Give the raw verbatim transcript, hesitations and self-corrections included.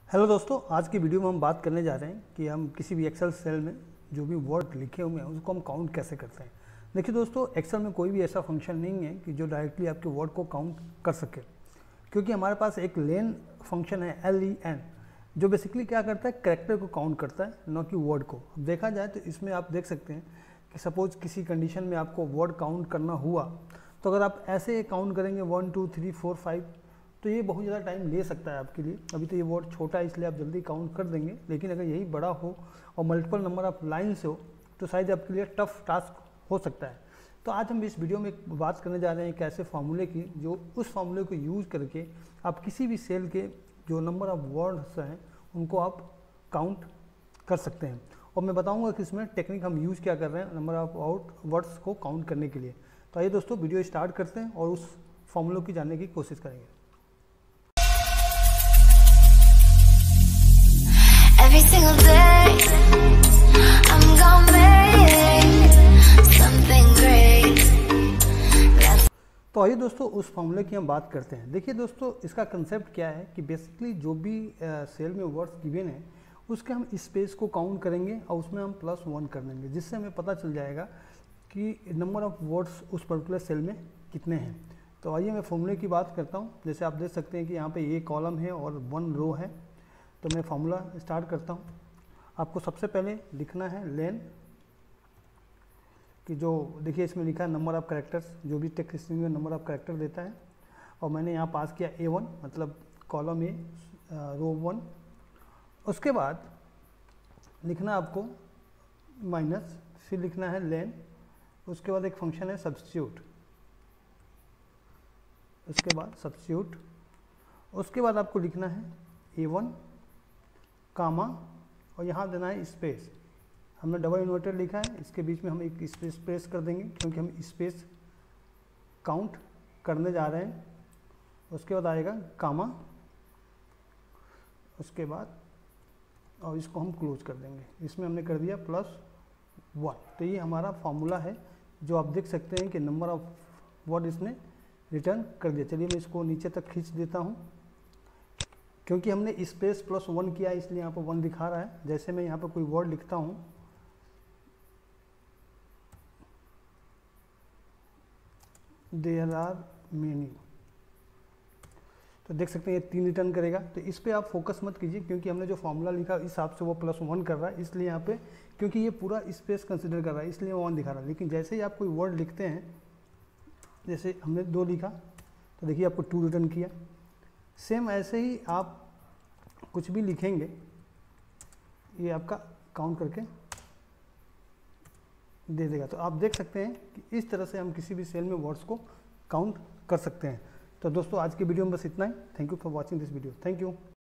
Hello दोस्तों, आज की वीडियो में हम बात करने जा रहे हैं कि हम किसी भी एक्सेल सेल में जो भी वर्ड लिखे हुए हैं उसको हम काउंट कैसे करते हैं। देखिए दोस्तों, एक्सेल में कोई भी ऐसा फंक्शन नहीं है कि जो डायरेक्टली आपके वर्ड को काउंट कर सके, क्योंकि हमारे पास एक लेन फंक्शन है एल ई एन जो बेसिकली क्या करता है, कैरेक्टर को काउंट करता है, न कि वर्ड को। अब देखा जाए तो इसमें आप देख सकते हैं कि सपोज किसी कंडीशन में आपको वर्ड काउंट करना हुआ तो अगर आप ऐसे काउंट करेंगे one two three four five तो ये बहुत ज़्यादा टाइम ले सकता है आपके लिए। अभी तो ये वर्ड छोटा है इसलिए आप जल्दी काउंट कर देंगे, लेकिन अगर यही बड़ा हो और मल्टीपल नंबर ऑफ लाइन से हो तो शायद आपके लिए टफ टास्क हो सकता है। तो आज हम इस वीडियो में एक बात करने जा रहे हैं एक ऐसे फार्मूले की जो उस फार्मूले को यूज़ करके आप किसी भी सेल के जो नंबर ऑफ वर्ड्स हैं उनको आप काउंट कर सकते हैं। और मैं बताऊंगा कि इसमें टेक्निक हम यूज़ क्या कर रहे हैं नंबर ऑफ आउट वर्ड्स को काउंट करने के लिए। तो आइए दोस्तों वीडियो स्टार्ट करते हैं और उस फार्मूले की जानने की कोशिश करेंगे। Every single day, I'm gonna make something great. तो आइए दोस्तों उस फार्मूले की हम बात करते हैं। देखिए दोस्तों, इसका कंसेप्ट क्या है कि बेसिकली जो भी सेल में वर्ड्स गिवन है उसके हम स्पेस को काउंट करेंगे और उसमें हम प्लस वन कर देंगे, जिससे हमें पता चल जाएगा कि नंबर ऑफ वर्ड्स उस पर्टिकुलर सेल में कितने हैं। तो आइए मैं फार्मूले की बात करता हूँ। जैसे आप देख सकते हैं कि यहाँ पे ये कॉलम है और वन रो है। तो मैं फार्मूला स्टार्ट करता हूँ। आपको सबसे पहले लिखना है लेन कि जो देखिए इसमें लिखा है नंबर ऑफ कैरेक्टर्स, जो भी टेक्स्ट स्ट्रिंग में नंबर ऑफ कैरेक्टर देता है। और मैंने यहाँ पास किया ए वन मतलब कॉलम ए रो वन। उसके बाद लिखना आपको माइनस, फिर लिखना है लेन। उसके बाद एक फंक्शन है सब्स्टिट्यूट, उसके बाद सब्स्टिट्यूट। उसके बाद आपको लिखना है ए वन कामा और यहाँ देना है स्पेस। हमने डबल इन्वर्टर लिखा है, इसके बीच में हम एक स्पेस प्रेस कर देंगे क्योंकि हम स्पेस काउंट करने जा रहे हैं। उसके बाद आएगा कामा, उसके बाद और इसको हम क्लोज कर देंगे। इसमें हमने कर दिया प्लस वन। तो ये हमारा फार्मूला है जो आप देख सकते हैं कि नंबर ऑफ वर्ड इसने रिटर्न कर दिया। चलिए मैं इसको नीचे तक खींच देता हूँ, क्योंकि हमने स्पेस प्लस वन किया इसलिए यहाँ पर वन दिखा रहा है। जैसे मैं यहाँ पर कोई वर्ड लिखता हूँ, देयर आर मेनी, तो देख सकते हैं ये तीन रिटर्न करेगा। तो इस पे आप फोकस मत कीजिए क्योंकि हमने जो फार्मूला लिखा इस हिसाब से वो प्लस वन कर रहा है, इसलिए यहाँ पे क्योंकि ये पूरा स्पेस कंसिडर कर रहा है इसलिए वन दिखा रहा है। लेकिन जैसे ही आप कोई वर्ड लिखते हैं, जैसे हमने दो लिखा तो देखिए आपको टू रिटर्न किया। सेम ऐसे ही आप कुछ भी लिखेंगे ये आपका काउंट करके दे देगा। तो आप देख सकते हैं कि इस तरह से हम किसी भी सेल में वर्ड्स को काउंट कर सकते हैं। तो दोस्तों आज की वीडियो में बस इतना ही। Thank you for watching this video. Thank you.